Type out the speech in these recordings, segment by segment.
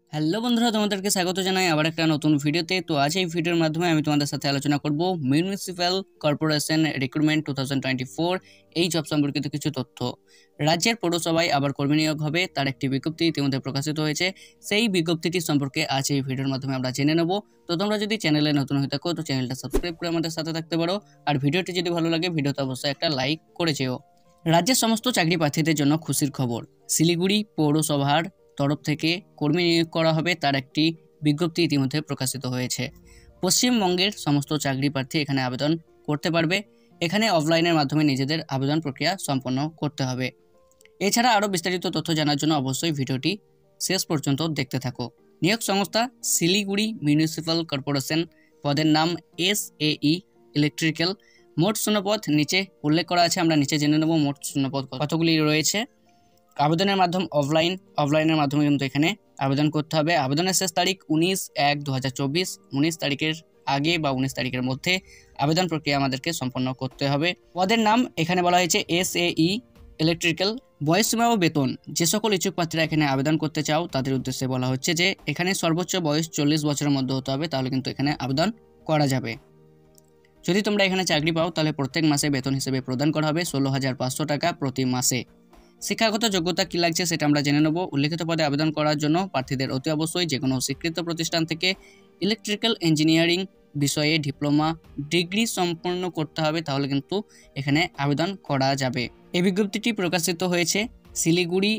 Hello বন্ধুরা, তোমাদেরকে স্বাগত জানাই আবার একটা নতুন ভিডিওতে। তো আজ এই ভিডিওর মাধ্যমে আমি তোমাদের সাথে আলোচনা করব মিউনিসিপ্যাল কর্পোরেশন রিক্রুটমেন্ট 2024 এই জব সম্পর্কিত কিছু তথ্য। রাজ্যের পৌরসভায় আবার কর্মী নিয়োগ হবে, তার একটি বিজ্ঞপ্তি ইতিমধ্যে প্রকাশিত হয়েছে। সেই বিজ্ঞপ্তিটি সম্পর্কে আজ এই ভিডিওর মাধ্যমে আমরা জেনে নেব। তো তোমরা যদি চ্যানেলে নতুন হয়ে থাকো তো চ্যানেলটা সাবস্ক্রাইব করে আমাদের সাথে থাকতে পারো, আর ভিডিওটি যদি ভালো লাগে ভিডিওতে অবশ্যই একটা লাইক করে যেও। রাজ্যের সমস্ত চাকরি প্রার্থীদের জন্য খুশির খবর। শিলিগুড়ি পৌরসভার তরফ থেকে কর্মী নিয়োগ করা হবে, তার একটি বিজ্ঞপ্তি ইতিমধ্যে প্রকাশিত হয়েছে। পশ্চিমবঙ্গের সমস্ত চাকরি প্রার্থী এখানে আবেদন করতে পারবে। এখানে অফলাইনের মাধ্যমে নিজেদের আবেদন প্রক্রিয়া সম্পন্ন করতে হবে। এছাড়া আরও বিস্তারিত তথ্য জানার জন্য অবশ্যই ভিডিওটি শেষ পর্যন্ত দেখতে থাকো। নিয়োগ সংস্থা শিলিগুড়ি মিউনিসিপ্যাল কর্পোরেশন, পদের নাম SAE ইলেকট্রিক্যাল। মোট শূন্যপদ নিচে উল্লেখ করা আছে, আমরা নিচে জেনে নেব মোট শূন্যপদ কতগুলি রয়েছে। আবেদনের মাধ্যম অফলাইনের মাধ্যমে কিন্তু এখানে আবেদন করতে হবে। আবেদনের শেষ তারিখ 19/1/2024। 19 তারিখের আগে বা 19 তারিখের মধ্যে আবেদন প্রক্রিয়া আমাদেরকে সম্পন্ন করতে হবে। পদের নাম এখানে বলা হয়েছে SAE ইলেকট্রিক্যাল। বয়সসীমা ও বেতন, যে সকল ইচ্ছুক প্রার্থীরা এখানে আবেদন করতে চাও তাদের উদ্দেশ্যে বলা হচ্ছে যে এখানে সর্বোচ্চ বয়স 40 বছরের মধ্যে হতে হবে, তাহলে কিন্তু এখানে আবেদন করা যাবে। যদি তোমরা এখানে চাকরি পাও তাহলে প্রত্যেক মাসে বেতন হিসেবে প্রদান করা হবে 16,500 টাকা প্রতি মাসে। শিক্ষাগত যোগ্যতা কী লাগছে সেটা আমরা জেনে নেব। উল্লেখিত পদে আবেদন করার জন্য প্রার্থীদের অতি অবশ্যই যে কোনো স্বীকৃত প্রতিষ্ঠান থেকে ইলেকট্রিক্যাল ইঞ্জিনিয়ারিং বিষয়ে ডিপ্লোমা ডিগ্রি সম্পন্ন করতে হবে, তাহলে কিন্তু এখানে আবেদন করা যাবে। এই বিজ্ঞপ্তিটি প্রকাশিত হয়েছে শিলিগুড়ি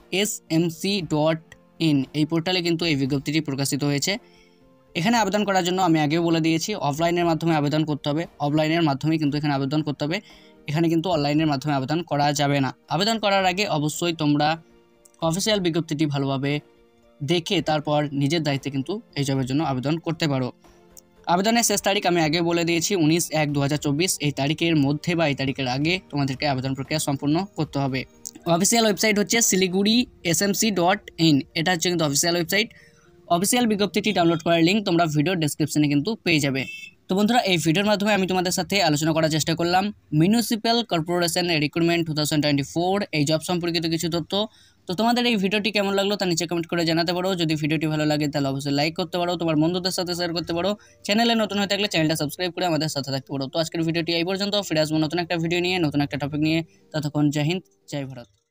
smc.in এই পোর্টালে কিন্তু এই বিজ্ঞপ্তিটি প্রকাশিত হয়েছে। এখানে আবেদন করার জন্য আমি আগেও বলে দিয়েছি অফলাইনের মাধ্যমে আবেদন করতে হবে। অফলাইনের মাধ্যমে কিন্তু এখানে আবেদন করতে হবে, এখানে কিন্তু অনলাইনের মাধ্যমে আবেদন করা যাবে না। আবেদন করার আগে অবশ্যই তোমরা অফিসিয়াল বিজ্ঞপ্তিটি ভালোভাবে দেখে তারপর নিজের দায়িত্বে কিন্তু এই জবের জন্য আবেদন করতে পারো। আবেদনের শেষ তারিখ আমি আগে বলে দিয়েছি 19/1/2024। এই তারিখের মধ্যে বা এই তারিখের আগে তোমাদেরকে আবেদন প্রক্রিয়া সম্পূর্ণ করতে হবে। অফিসিয়াল ওয়েবসাইট হচ্ছে শিলিগুড়ি smc.in, এটা হচ্ছে কিন্তু অফিসিয়াল ওয়েবসাইট। অফিসিয়াল বিজ্ঞপ্তিটি ডাউনলোড করার লিঙ্ক তোমরা ভিডিও ডেসক্রিপশনে কিন্তু পেয়ে যাবে। তো বন্ধুরা, এই ভিডিওর মাধ্যমে আমি তোমাদের সাথে আলোচনা করার চেষ্টা করলাম মিউনিসিপ্যাল কর্পোরেশন রিক্রুটমেন্ট 2024 এই জব সম্পর্কিত কিছু তথ্য। তো তোমাদের এই ভিডিওটি কেমন লাগলো তা নিচে কমেন্ট করে জানাতে পারো। যদি ভিডিওটি ভালো লাগে তাহলে অবশ্যই লাইক করতে পারো, তোমার বন্ধুদের সাথে শেয়ার করতে পারো। চ্যানেলে নতুন হয়ে থাকলে চ্যানেলটা সাবস্ক্রাইব করে আমাদের সাথে থাকতে পারো। তো আজকের ভিডিওটি এই পর্যন্ত, ফিরে আসবো নতুন একটা ভিডিও নিয়ে, নতুন একটা টপিক নিয়ে। ততক্ষণ জয় হিন্দ, জয় ভারত।